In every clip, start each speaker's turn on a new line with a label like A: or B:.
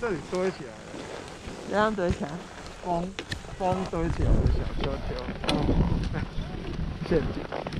A: 这里堆起来了，
B: 怎样堆起来？
A: 风堆起来的小丘丘，陷阱。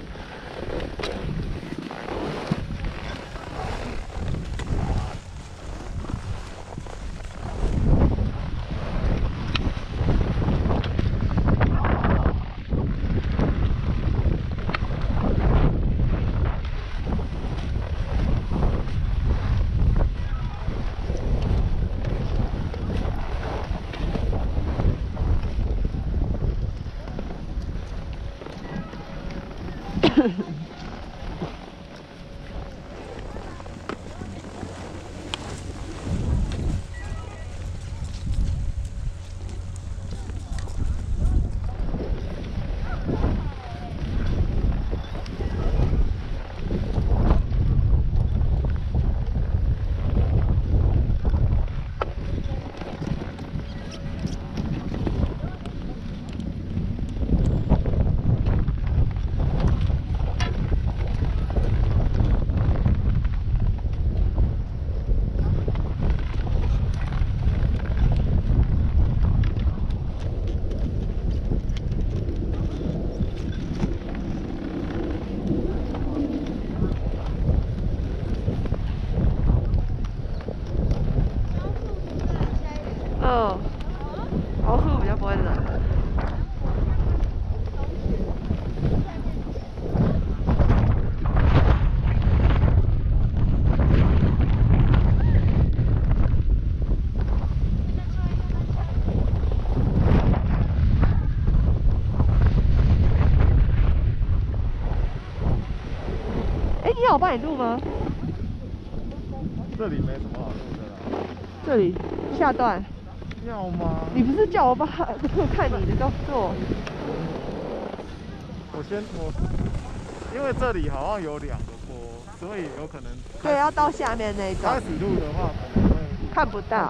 B: 老鼠比较不会冷。你有帮你录吗？
A: 这里没什么好录的啦。
B: 这里下段。
A: 要吗？
B: 你不是叫我看你的动作？
A: 因为这里好像有2个坡，所以有可能。
B: 对，要到下面那一段。
A: 开始录的话，可能会
B: 看不到。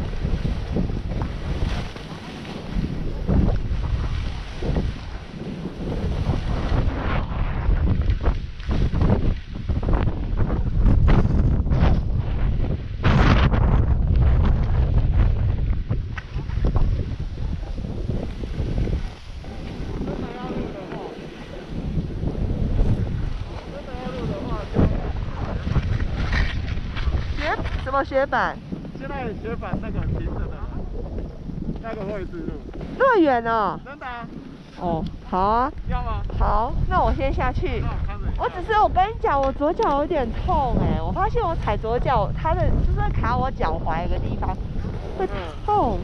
B: 什么雪板？
A: 现在雪板那个平着的，那个位置录。
B: 那么远哦？
A: 真的啊。
B: 哦，好啊。
A: 要吗？
B: 好，那我先下去。我只是我跟你讲，我左脚有点痛哎，我发现我踩左脚，它的就是卡我脚踝一个地方会痛。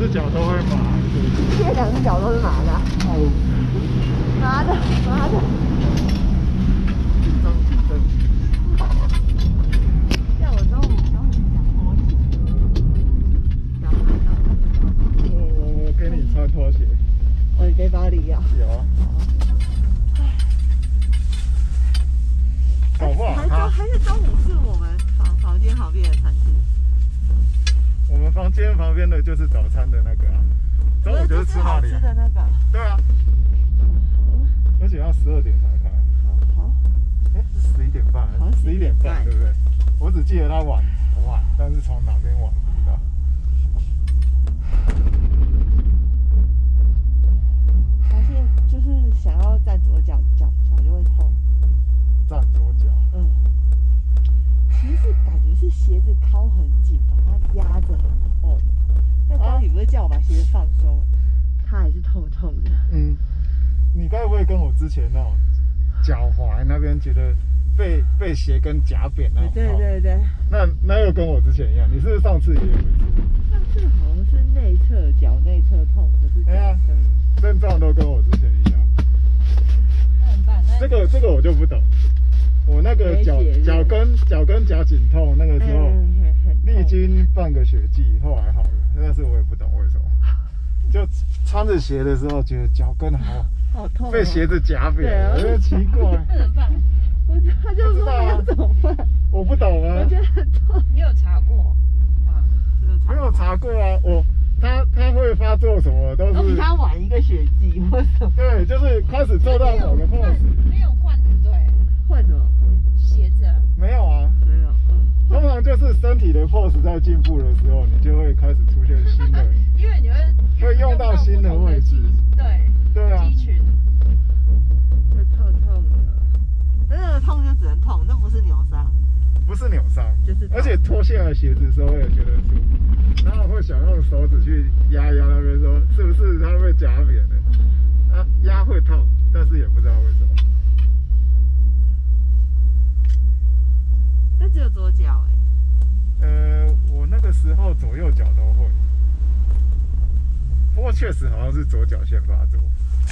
A: 只脚都会麻。
B: 现在2只脚都是麻的。
A: 哦，
B: 麻的。
A: 紧张。
B: 像我中午想拖鞋。
A: 我给你穿拖鞋。
B: 你背包里有。
A: 有啊。搞不好
B: 还是中午是我们房间旁边的餐厅。
A: 我们房间旁边的就是早餐的那个啊，中午就是吃那里。
B: 吃的那个。
A: 对啊。而且要12点才开。
B: 好。
A: 哎，是11点半还是11点半，对不对？我只记得它晚，但是从哪边晚不知道。
B: 发现就是想要站左脚，脚就会痛。
A: 站左脚。
B: 其实感觉是鞋子靠很紧，把它压着很痛。但刚你不是叫我把鞋子放松，它还是痛痛的。
A: 你该不会跟我之前那种脚踝那边觉得被鞋跟夹扁那种？
B: 对。
A: 那又跟我之前一样，你是不是上次也有一次？
B: 上次好像是脚内侧痛，可是
A: 症状都跟我之前一样。
C: 那怎么办？
A: 这个我就不懂。我那个脚跟夹紧痛，那个时候历经半个雪季，后来好了，但是我也不懂为什么。就穿着鞋的时候，觉得脚跟
B: 好痛，
A: 被鞋子夹扁了，我觉得奇怪。
C: 那怎么办？
B: 他就说要怎么办？
A: 我不懂啊。
B: 我觉得很痛。
C: 你有查过？
A: 没有查过啊，他会发作什么都是。
B: 比他晚1个雪季，或什么？
A: 对，就是开始做到某个 pose。
C: 没有换对。
B: 换什么？
C: 鞋子？
A: 没有啊。
B: 没有。
A: 通常就是身体的 pose 在进步的时候，你就会开始出现新的。
C: 因为你会
A: 用到新的位置。对啊。
C: 肌群。
B: 会痛的。那个痛就只能痛，那不是扭伤。
A: 不是扭伤，
B: 就是
A: 而且脱下来鞋子的时候也觉得很舒服，然后会想用手指去压那边，说是不是它被夹扁了？啊，压会痛，但是也不知道为什么。
B: 但只有左脚
A: 我那个时候左右脚都会，不过确实好像是左脚先发作，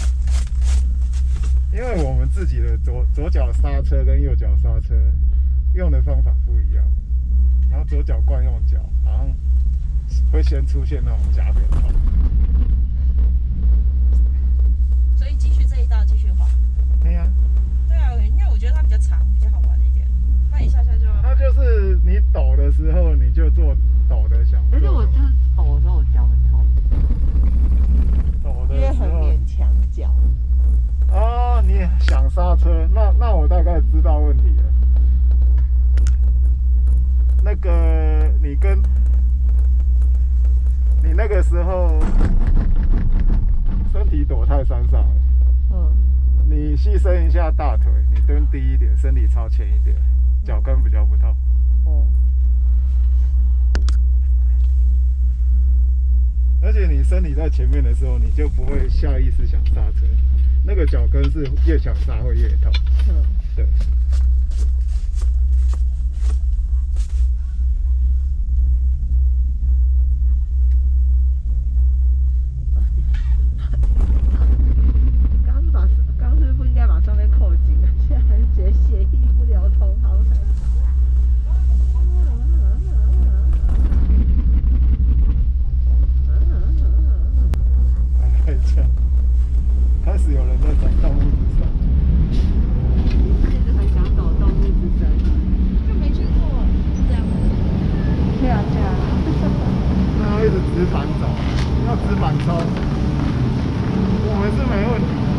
A: 因为我们自己的左脚刹车跟右脚刹车用的方法不一样，然后左脚惯用脚好像会先出现那种夹扁痛。
C: 所以继续这一道继续滑。
A: 对呀。
C: 对啊，因为我觉得它比较长，比较好玩一点。那一下就。
A: 它就是你抖的时候，你就做抖的想。
B: 但是我就是抖的时候，我脚很痛。
A: 抖的时候。
B: 因为很勉强脚。
A: 哦，你想刹车，那我大概知道问题了。那个你那个时候身体躲太山上了，你牺牲一下大腿，你蹲低一点，身体朝前一点，脚跟比较不痛。而且你身体在前面的时候，你就不会下意识想刹车，那个脚跟是越想刹会越痛。对。
B: 刚是不应该把上面扣紧，现在还是觉得血液不流通，好惨。
A: 开始有人在走动物之山。
B: 一直很想走动物之山，
C: 就没去过，是这样吗？
B: 对啊。
A: 那要一直直板走，要直板冲，我们是没问题的。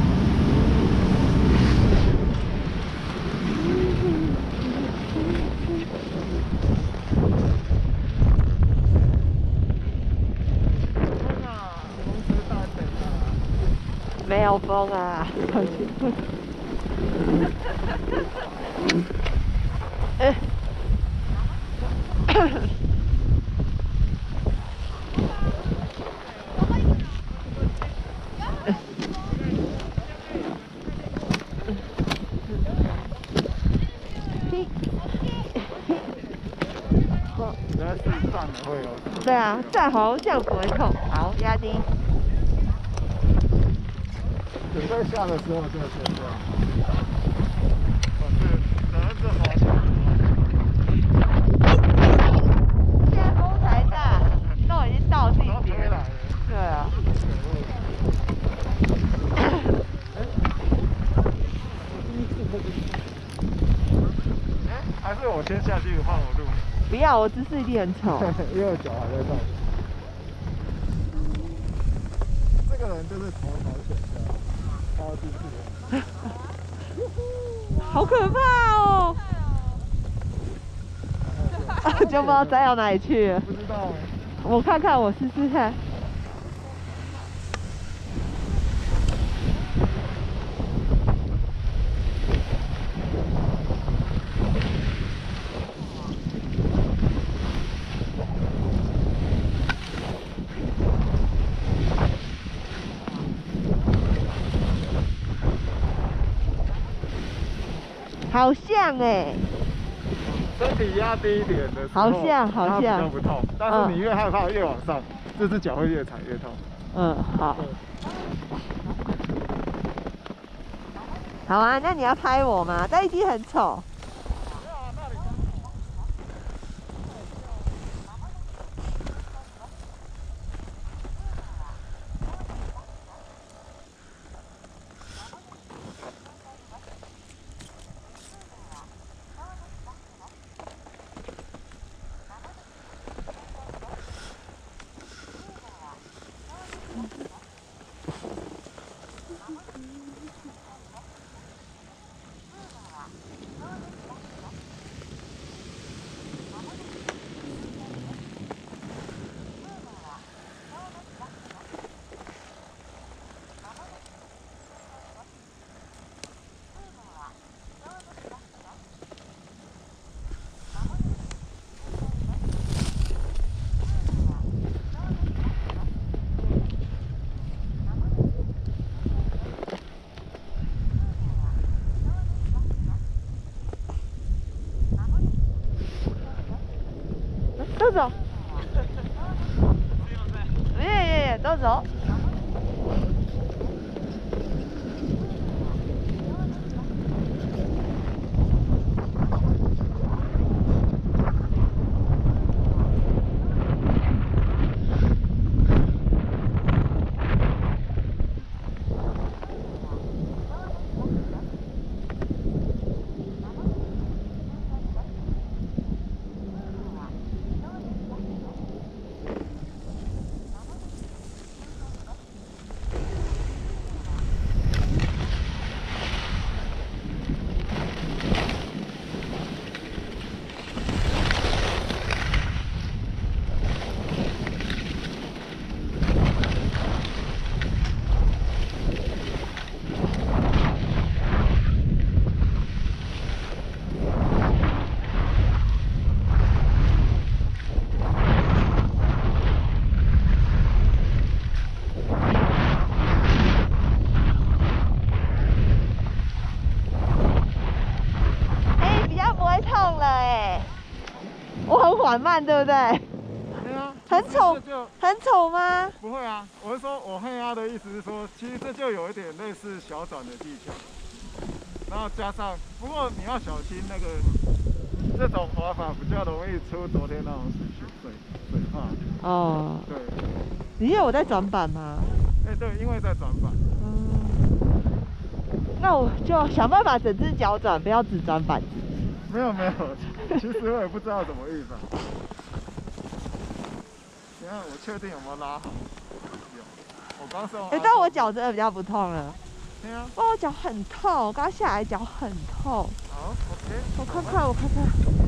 B: 没有风啊！
A: 在试算了， 会哦。
B: 对啊，站好这样不会痛。好，压低。
A: 准备下的时候就先这样。这滑起来。
B: 现在风才大，都已经到地点了。对啊。
A: 还是我先下去换我录？
B: 不要，我姿势一定很丑。
A: 因为我脚还在动。这个人就是头朝选的，超姿势。
B: 好可怕哦！就不知道栽到哪里去了。
A: 不知道哎。
B: 我看看，我试试看。好像哎，
A: 身体压低一点的时候，
B: 好像
A: 它比较不痛，但是你越害怕越往上，这只脚会越踩越痛。
B: 嗯，好。好啊，那你要拍我吗？但一定很丑。都走，都走。缓慢，对不对？
A: 对啊。
B: 很丑，很丑吗？
A: 不会啊，我是说我黑压的意思是说，其实这就有一点类似小转的技巧，然后加上，不过你要小心那个这种滑法比较容易出昨天那种水泡。哦。对。
B: 你以为我在转板吗？
A: 哎，对，因为在转板。
B: 嗯。那我就想办法整只脚转，不要只转板子。
A: 没有，其实我也不知道怎么预防。你看，我确定有没有拉好？有。我刚说。
B: 哎，但我脚真的比较不痛了。
A: 对啊。
B: 哦，我脚很痛，我刚下来脚很痛。
A: 好 ，OK。
B: 我看看。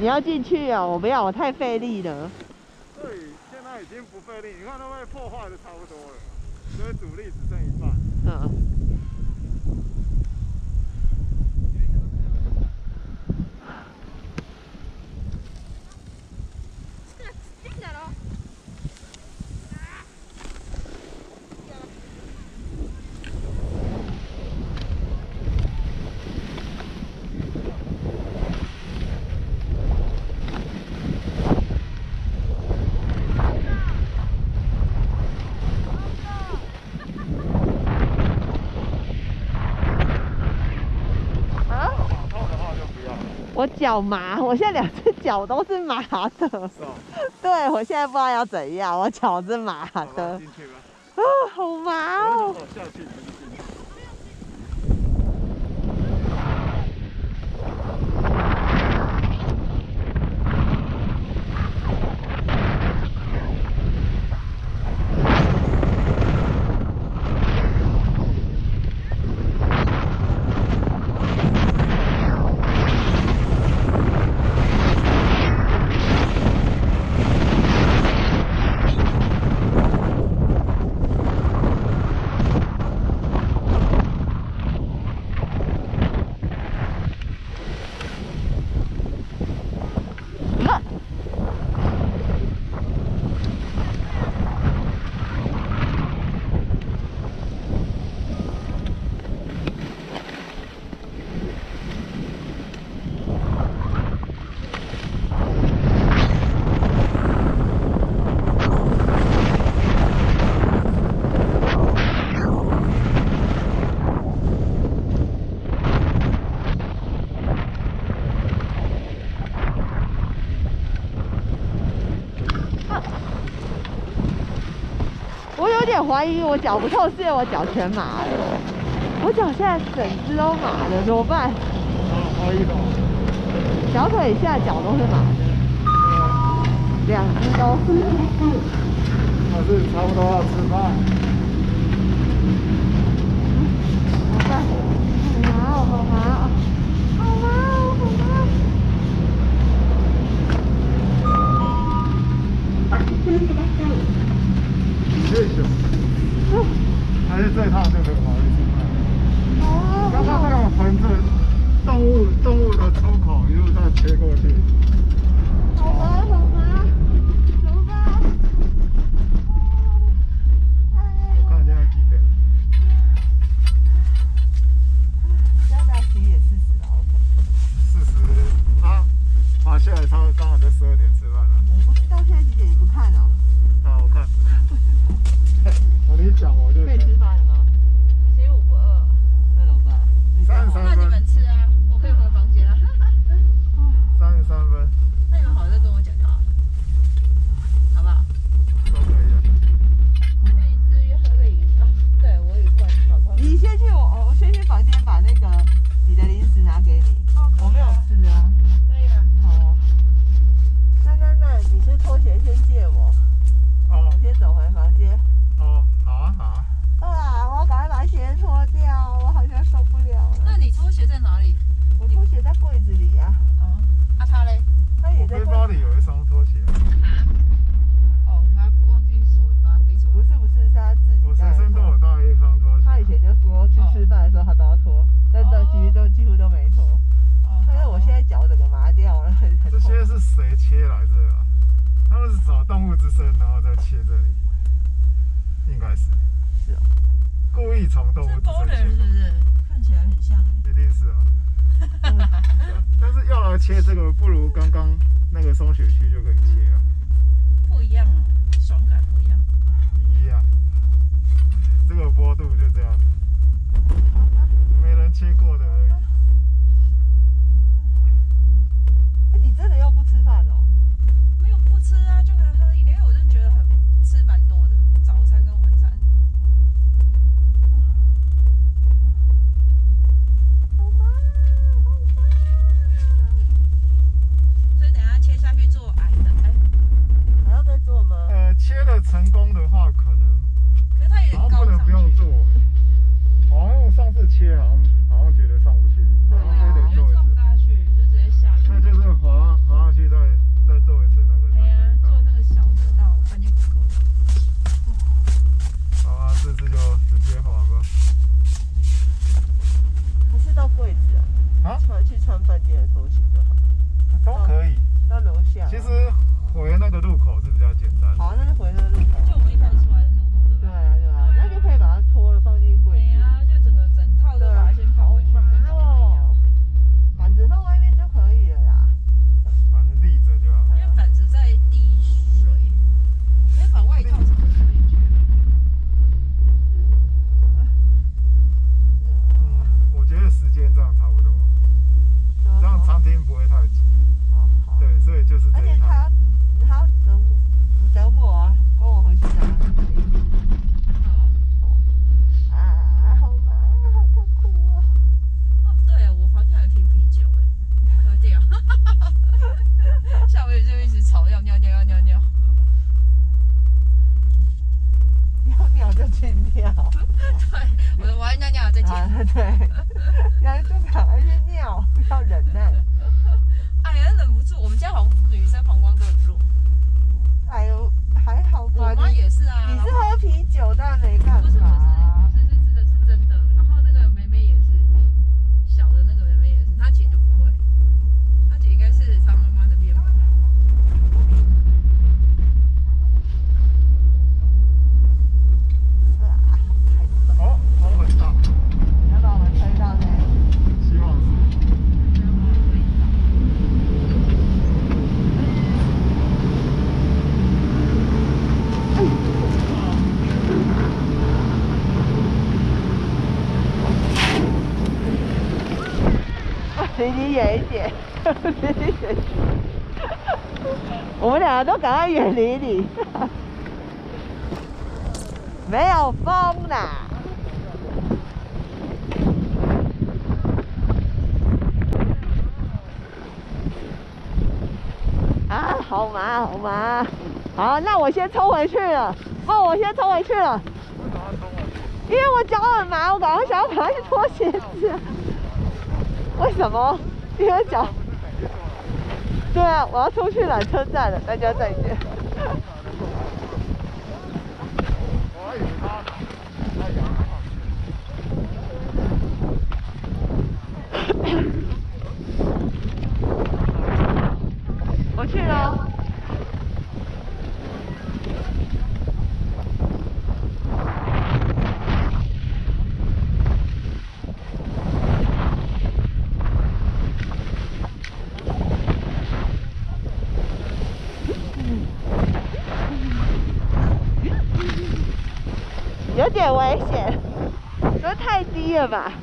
B: 你要进去哦，我不要，我太费力了。
A: 对，现在已经不费力，你看都被破坏的差不多了，所以阻力只剩一半。
B: 我脚麻，我现在2只脚都是麻的。是哦。对，我现在不知道要怎样，我脚是麻的。
A: 进去吧。
B: 啊，好麻哦。
A: 下去。
B: 我有点怀疑我脚不痛是因为我脚全麻了，我脚现在整只都麻了，怎么办？
A: 怀疑什么？
B: 小腿下脚都是麻的，2只都是。
A: 还是差不多要吃饭。
B: 怎么办？好麻哦，好麻哦，好麻哦，好麻。
A: 还是这趟就可以跑一次半。刚刚那个横着动物的出口一路再切过去。
B: 好麻，好麻，怎么办？
A: 我看现在几点？
B: 现在11点40了
A: 40啊，爬下来刚好在12点吃饭了。
B: 我不知道现在几点，你不看哦？
A: 啊，我看。你讲我就。
B: 可以吃饭了吗？
C: 其实我不饿。
B: 那怎么办
A: ？33分。
C: 那你们吃啊，我可以回房间啊。
A: 33分。
C: 那你们好再跟我讲就好，好不好？
A: 都可以的。
C: 可以自约喝个饮料。对，我有罐泡。
B: 你先去我先去房间把那个你的零食拿给你。我没有吃啊。
C: 可以啊。
B: 好。那你是拖鞋先借我。
A: 哦。
B: 我先走回房间。
A: 哦，好啊，好啊。
B: 啊！我要赶快把鞋脱掉，我好像受不了了。
C: 那你拖鞋在哪里？
B: 我拖鞋在柜子里啊。
C: 哦，啊他嘞？
B: 他也在
A: 背包里有一双拖鞋。
C: 哦，你妈忘记锁，你妈没锁。
B: 不是，是他自己。
A: 我随身都有带一双拖鞋。
B: 他以前就说去吃饭的时候他都要脱，但其实几乎都没脱。因为我现在脚整个麻掉了，很痛。
A: 这些是谁切来这啊？他们是找动物之声，然后再切这里，应该是。
B: 是哦。
A: 故意从动物之声切。
C: 是不是？看起来很像。
A: 一定是啊。但是要来切这个，不如刚刚那个松雪区就可以切啊。
C: 不一样哦，爽感不一样。
A: 一样。这个坡度就这样，没人切过的而已。
B: 你真的又不吃饭哦？
C: 没有不吃啊，就可以喝饮料。因为我真的觉得吃蛮多的，早餐跟晚餐。
B: 好麻，好麻。
C: 所以等下切下去做矮的，
B: 还要再做吗？
A: 切了成功的话，可能。
C: 可是它有点高。
A: 好像不能不用做。好像我上次切好像觉得上不去。 对，所以就是这一趟。
B: 他等我啊，跟我回去拿。啊，好麻，好痛苦啊！
C: 哦，对，我房间还瓶啤酒哎，喝掉。下午就一直吵要尿。
B: 要尿就去尿。
C: 对，我要尿尿再见。
B: 对，然后就赶快去尿，不要忍耐。
C: 哎呀，忍不住，我们家好像女生膀胱都很弱。
B: 哎呦，还好吧。
C: 我妈也是啊。
B: 你是喝啤酒，但没办法。
C: 不是，是真的。然后那个妹妹也是，小的那个妹妹也是，她姐就不会，她姐应该是她妈妈那边吧。
A: 哦，风很大。
B: 要把我们推到那？
A: 希望是。
B: 离你远一点，离你远。我们两个都赶快远离你。没有风啦。啊，好麻，好麻。好，那我先冲回去了。哦，我先冲回去了。
A: 为什么要冲回去？
B: 因为我脚很麻，我赶快想要赶快去脱鞋子。为什么？因为脚。对啊，我要出去缆车站了，大家再见。
A: 我还以为他阳
B: 我去了。有点危险，这太低了吧？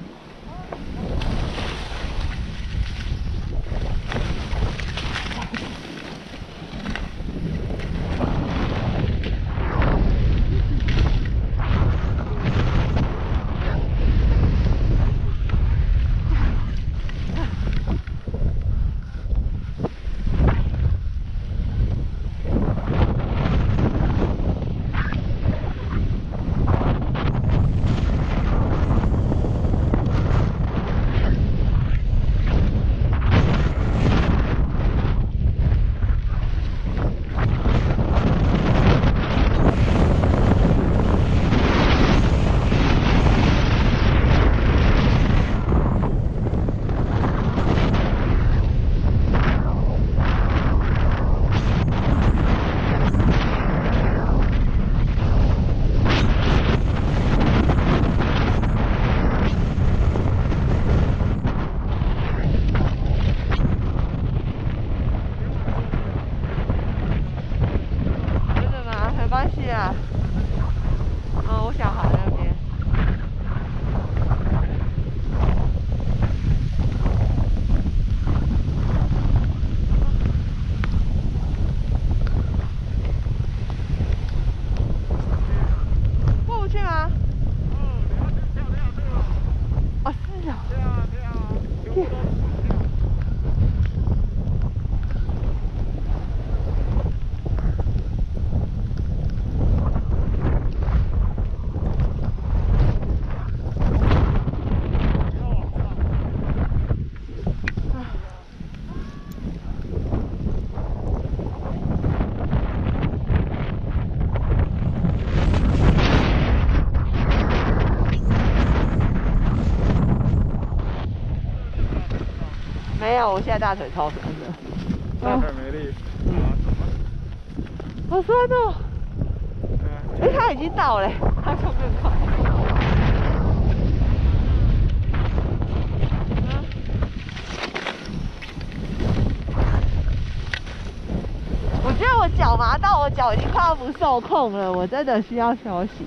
B: 我小孩那边。过不去吗？哦，是啊。跳。没有，我现在大腿超酸的。
A: 大腿没力。
B: 好酸哦！哎，他已经到了，他冲更快。我觉得我脚麻到我脚已经快要不受控了，我真的需要休息。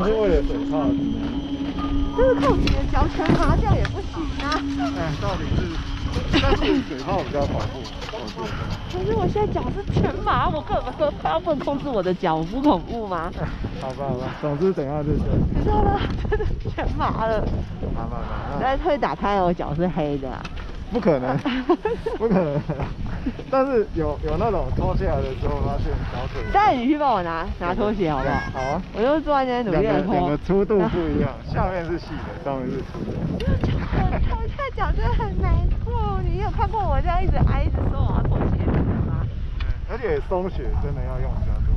A: 是为了水泡。
B: 但是靠你的脚全麻这样也不行啊。
A: 哎，到底是，但是水泡比较保护。
B: 可是我现在脚是全麻，我根本不能控制我的脚，不恐怖吗？
A: 好吧，总之等一下就休息。
B: 你知道吗？真的全麻了。
A: 好。
B: 但是会打开，我脚是黑的啊。
A: 不可能，不可能。但是有那种脱下来的时候，发现小腿。
B: 带你去帮我拿拖鞋好不好？
A: 好啊。
B: 我就坐在那边努力的脱。
A: 两个粗度不一样，下面是细的，上面是粗的。
B: 我现在脚真的很难过。你有看过我这样一直挨着说我要脱鞋子吗？
A: 而且松雪真的要用比较多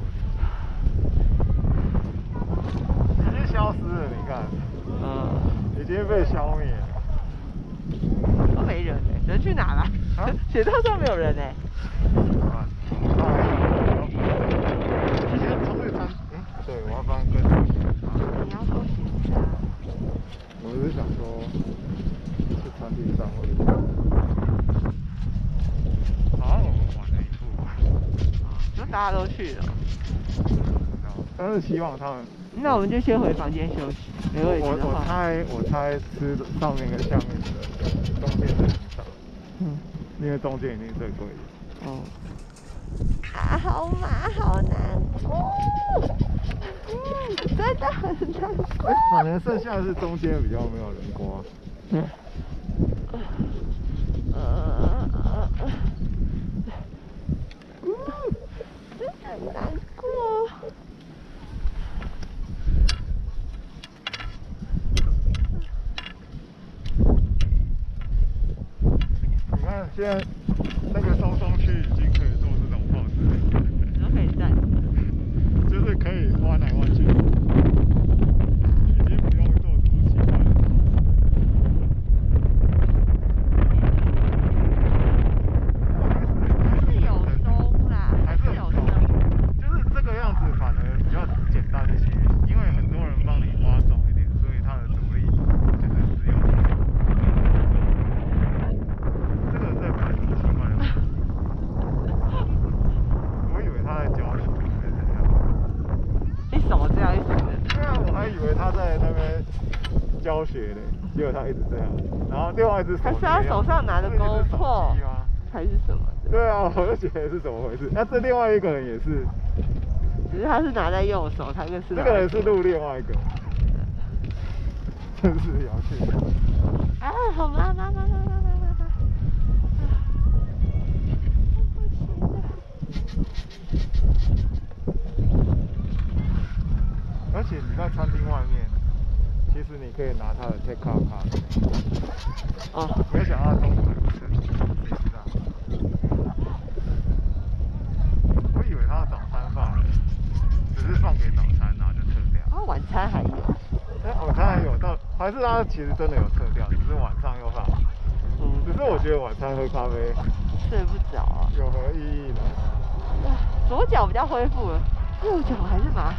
A: 的力气。已经消失了，你看。已经被消灭了。
B: 都没人哎，人去哪了？啊？雪道上没有人哎。
A: 今天冲去餐，对，我要帮跟。
B: 你要脱鞋子啊？
A: 我是想说，去餐厅上或者。好像我们晚了一步。
B: 就大家都去了。
A: 但是希望他们。
B: 那我们就先回房间休息。没问题的话。
A: 我猜吃上面跟下面的中间的很少。因为中间已经最贵了。
B: 哦。啊，好麻，好难过。真的很难过。
A: 反正剩下的是中间比较没有人刮。
B: 真的很难过。
A: 你看现在那个松区已经可以做这种 pose，
B: 你说可以站，
A: 就是可以弯来弯去，已经不用做什么奇怪的 pose。
B: 还是有松啦，
A: 还是有松，就是这个样子反而比较简单一些，因为很多人帮你挖重一点，所以它的阻力就是只有。这个在摆什么奇怪的？我以为他在教学还是怎样。
B: 你手这样一直的。
A: 对啊，我还以为他在那边教学呢，结果他一直这样。然后另外一只手。
B: 还是他手上拿的 GoPro 还是什么的？
A: 对啊，我就觉得是怎么回事。那这另外一个人也是，
B: 只是他是拿在右手，他是
A: 这个人是录另外一个，真是有趣。
B: 啊，好麻。
A: 而且你在餐厅外面，其实你可以拿他的 take out 卡。哦，没有想到中午还不吃，谁知道？我以为他的早餐放了，只是放给早餐，然后就撤掉。
B: 晚餐还有。
A: 晚餐还有，还是他其实真的有撤掉，只是晚上又放。只是我觉得晚餐喝咖啡
B: 睡不着啊。
A: 有何意义呢？
B: 左脚比较恢复了，右脚还是麻。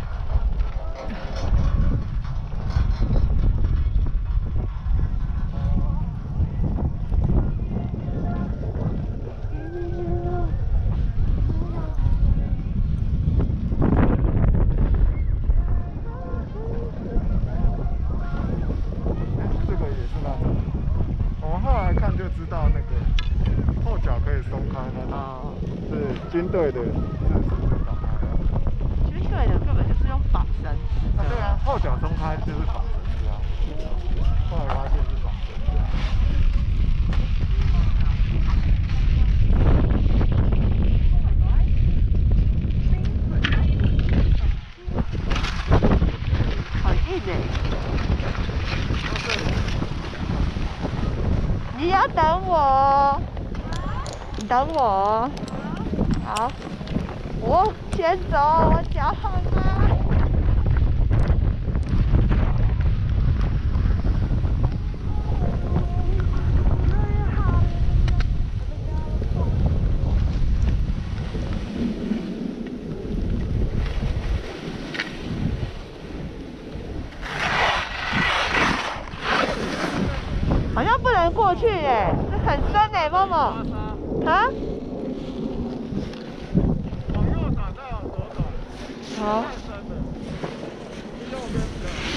A: 这个也是那个，我们后来看就知道那个后脚可以松开那种，是军队的制服就长那样。
B: 军队的根本就是用绑绳子。
A: 对啊，后脚松开就是绑绳子啊。后来发现是绑绳子。
B: 好硬哎！你要等我，你等我。好，我先走，我脚好麻。好像不能过去耶，这很深哎，默默。啊？
A: 往右转再往左转。
B: 好。
A: 太深了。右边比较。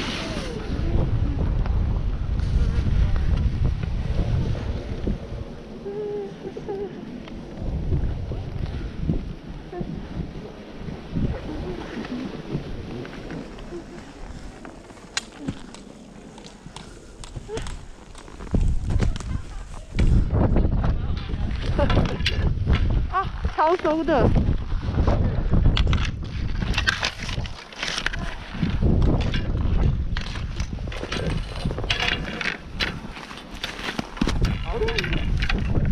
B: 超松的。
A: 好的。